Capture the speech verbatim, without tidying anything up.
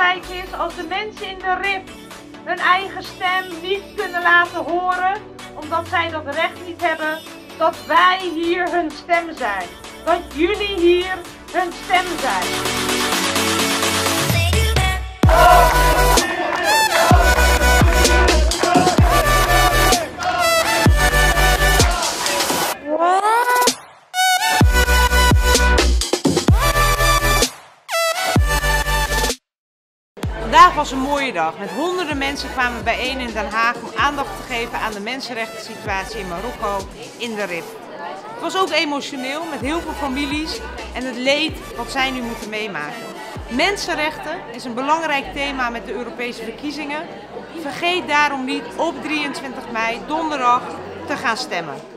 belangrijk is als de mensen in de R I F hun eigen stem niet kunnen laten horen, omdat zij dat recht niet hebben, dat wij hier hun stem zijn. Dat jullie hier hun stem zijn. Vandaag was een mooie dag. Met honderden mensen kwamen bijeen in Den Haag om aandacht te geven aan de mensenrechten situatie in Marokko in de R I F. Het was ook emotioneel met heel veel families en het leed wat zij nu moeten meemaken. Mensenrechten is een belangrijk thema met de Europese verkiezingen. Vergeet daarom niet op drieëntwintig mei, donderdag, te gaan stemmen.